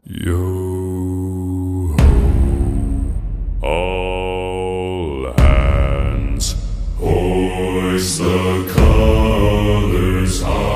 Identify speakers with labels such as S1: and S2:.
S1: Yo ho, all hands, hoist the colors high.